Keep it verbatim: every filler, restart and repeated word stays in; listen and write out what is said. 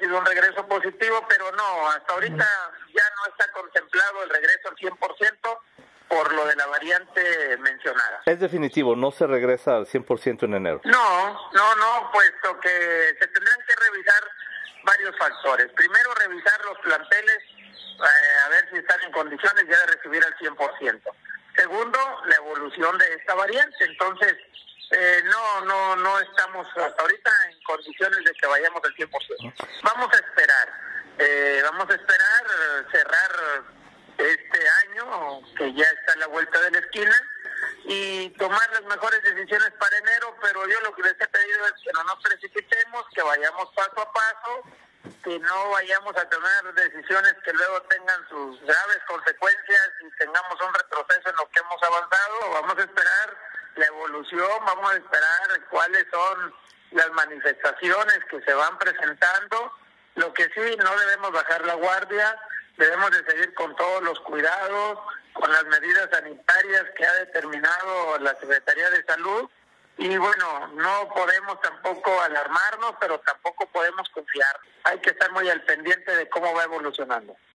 sido un regreso positivo, pero no, hasta ahorita ya no está contemplado el regreso al cien por ciento por lo de la variante mencionada. Es definitivo, no se regresa al cien por ciento en enero. No, no, no, puesto que se tendrán que revisar varios factores. Primero, revisar los planteles, eh, a ver si están en condiciones ya de recibir al cien por ciento. Segundo, la evolución de esta variante. Entonces, eh, no, no, no estamos hasta ahorita en condiciones de que vayamos al cien por ciento. Vamos a esperar, eh, vamos a esperar cerrar este año, que ya está a la vuelta de la esquina, y tomar las mejores decisiones para enero, pero yo lo que les he pedido es que no nos precipitemos, que vayamos paso a paso, que no vayamos a tomar decisiones que luego tengan sus graves consecuencias y tengamos un retroceso en lo que hemos avanzado. Vamos a esperar la evolución, vamos a esperar cuáles son las manifestaciones que se van presentando. Lo que sí, no debemos bajar la guardia, debemos de seguir con todos los cuidados, con las medidas sanitarias que ha determinado la Secretaría de Salud. Y bueno, no podemos tampoco alarmarnos, pero tampoco podemos confiar. Hay que estar muy al pendiente de cómo va evolucionando.